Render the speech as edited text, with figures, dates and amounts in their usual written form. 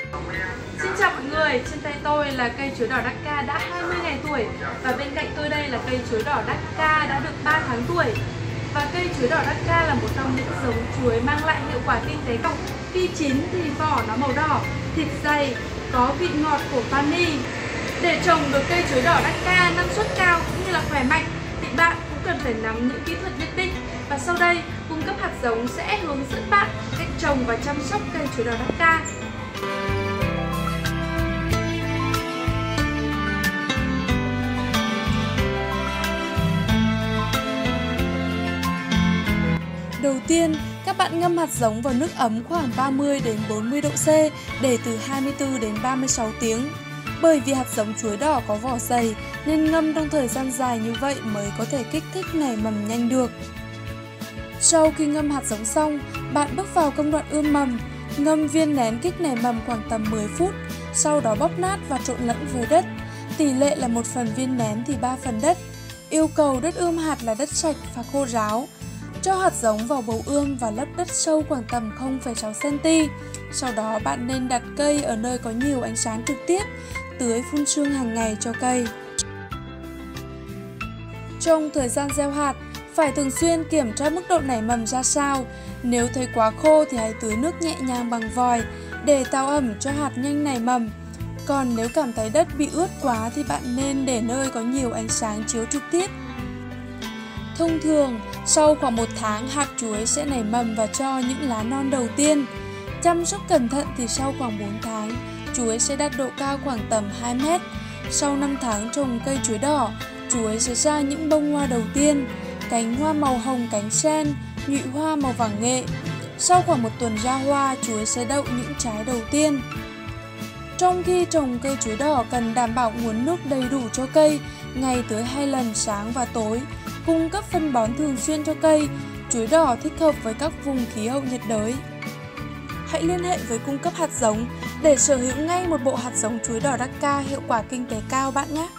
Xin chào mọi người, trên tay tôi là cây chuối đỏ Dakka đã 20 ngày tuổi và bên cạnh tôi đây là cây chuối đỏ Dakka đã được 3 tháng tuổi. Và cây chuối đỏ Dakka là một trong những giống chuối mang lại hiệu quả kinh tế cao. Khi chín thì vỏ nó màu đỏ, thịt dày, có vị ngọt của vani. Để trồng được cây chuối đỏ Dakka năng suất cao cũng như là khỏe mạnh thì bạn cũng cần phải nắm những kỹ thuật nhất định. Và sau đây, cung cấp hạt giống sẽ hướng dẫn bạn cách trồng và chăm sóc cây chuối đỏ Dakka. Đầu tiên, các bạn ngâm hạt giống vào nước ấm khoảng 30 đến 40 độ C để từ 24 đến 36 tiếng. Bởi vì hạt giống chuối đỏ có vỏ dày nên ngâm trong thời gian dài như vậy mới có thể kích thích nảy mầm nhanh được. Sau khi ngâm hạt giống xong, bạn bước vào công đoạn ươm mầm. Ngâm viên nén kích nảy mầm khoảng tầm 10 phút, sau đó bóp nát và trộn lẫn với đất. Tỷ lệ là 1 phần viên nén thì 3 phần đất. Yêu cầu đất ươm hạt là đất sạch và khô ráo. Cho hạt giống vào bầu ươm và lấp đất sâu khoảng tầm 0,6 cm. Sau đó bạn nên đặt cây ở nơi có nhiều ánh sáng trực tiếp, tưới phun sương hàng ngày cho cây. Trong thời gian gieo hạt, phải thường xuyên kiểm tra mức độ nảy mầm ra sao. Nếu thấy quá khô thì hãy tưới nước nhẹ nhàng bằng vòi để tạo ẩm cho hạt nhanh nảy mầm. Còn nếu cảm thấy đất bị ướt quá thì bạn nên để nơi có nhiều ánh sáng chiếu trực tiếp. Thông thường, sau khoảng 1 tháng, hạt chuối sẽ nảy mầm và cho những lá non đầu tiên. Chăm sóc cẩn thận thì sau khoảng 4 tháng, chuối sẽ đạt độ cao khoảng tầm 2 mét. Sau 5 tháng trồng cây chuối đỏ, chuối sẽ ra những bông hoa đầu tiên, cánh hoa màu hồng cánh sen, nhụy hoa màu vàng nghệ. Sau khoảng 1 tuần ra hoa, chuối sẽ đậu những trái đầu tiên. Trong khi trồng cây chuối đỏ cần đảm bảo nguồn nước đầy đủ cho cây, ngày tưới 2 lần sáng và tối. Cung cấp phân bón thường xuyên cho cây. Chuối đỏ thích hợp với các vùng khí hậu nhiệt đới. Hãy liên hệ với cung cấp hạt giống để sở hữu ngay một bộ hạt giống chuối đỏ Dakka hiệu quả kinh tế cao bạn nhé.